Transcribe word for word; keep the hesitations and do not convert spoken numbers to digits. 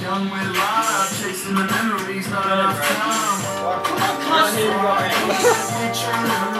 Young with love, chasing the memories, not enough time. I can't hear you right now.